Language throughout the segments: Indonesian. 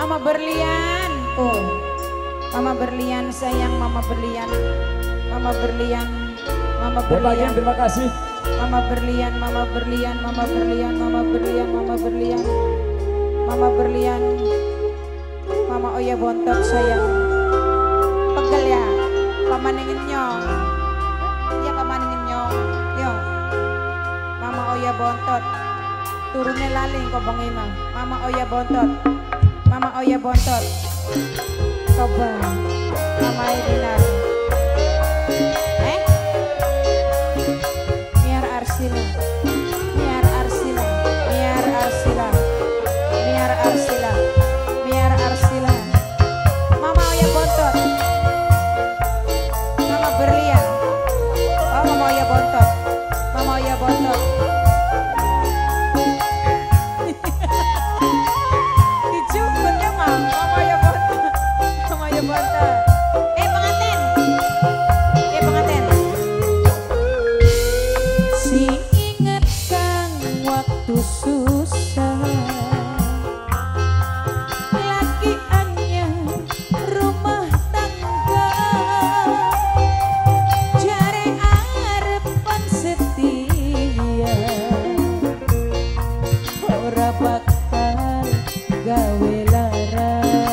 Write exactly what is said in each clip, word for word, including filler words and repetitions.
Mama Berlian. Oh. Mama Berlian sayang Mama Berlian. Mama Berlian. Mama Berlian. Terima kasih. Mama Berlian, Mama Berlian, Mama Berlian, Mama Berlian, Mama Berlian. Mama Berlian. Mama Oya Bontot sayang. Pegel ya. Pamaningin nyong. Ya pamaningin nyong. Yo. Mama Oya Bontot. Turunnya laling kok Bang Ima. Mama Oya Bontot. Mama Oya Bontot. Coba. Mama Edinar. Eh? Miar Arsila. Miar Arsila. Miar Arsila. Miar Arsila. Miar Arsila. Mama Oya Bontot. Mama Berlian. Oh, Mama Oya Bontot. Mama Oya Bontot. Dijemputnya Mam. Mama Oya Bontot. Mama Oya Bontot. Eh pengantin. Eh pengantin. Si inget kang waktu susah. Laki anyar rumah tangga. Jare arepan setia. Ora bakal gawe lara.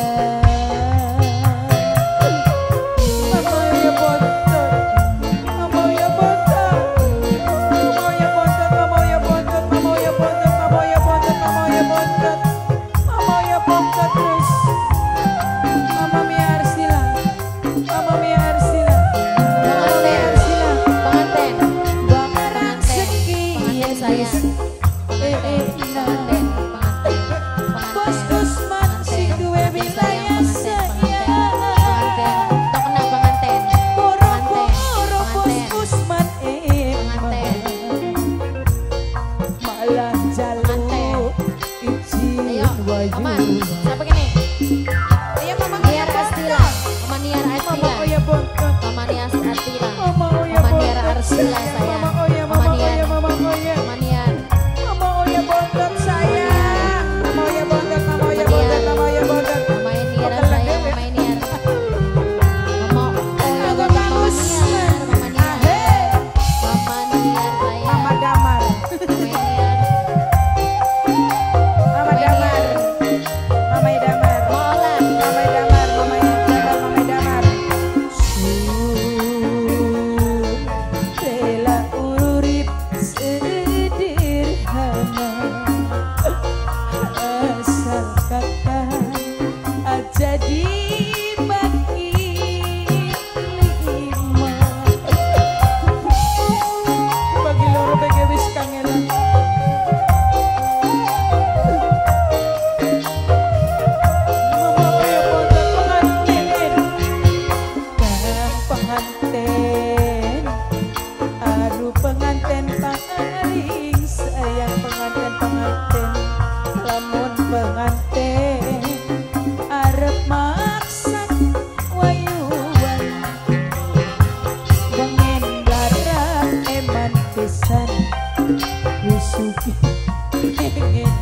Mama Oya Bontot. Mama Oya Bontot. Mama Oya Bontot. Mama Oya Bontot. Mama Oya Bontot. Mama Oya Bontot. Mama Oya Bontot. Mama Oya Bontot terus. Mama Mia Arsila. Mama Mia Arsila. Mama Mia Arsila. Pengantin, Bakaran sekian. pengantin saya. Eh eh nah. Pengantin, pengantin, Bos pengantin. Usman si duwe wilayah saya. Pengantin, tok kena pengantin. Boro-boro Bos Pengantin. Usman Pengantin. malah jaluk izin Ayo, Oman, wayu. siapa gini? Ayo Mama Niar Astila, Mama Niar Mama Astila, Oya Bontot. Mama Niar Astila, Mama Oya Mama Niar Bontot. Arsila saya, Mama Oya, Mama Mama Niar, Oya, Mama Oya. Mama Niar, Mama Oya Bontot saya. Mama Oya Bontot, Mama Oya Mama Bontot, Niar. Mama Oya Bontot. Mama Niar saya, Mama Niar, Mama Oya Aku Bontot, Mama Mama Usman. Niar, Mama Niar, Ahey. Mama Niar saya, Mama Damar. Mama Niar, Mama Damar. Mama Damar. Molan, Mama Damar, Mama Damar, Mama Damar. Bela urip sederhana. Asal kakak aja dibagi lima. Bagi loro bege wis kangelan. Mama Oya Bontot pengantin. Kang pengantin. Aduh pengantin paring sayang pengantin pengantin. Lamun pengantin arep maksa wayuan. Bengen darah eman pisan. Yusuki pengen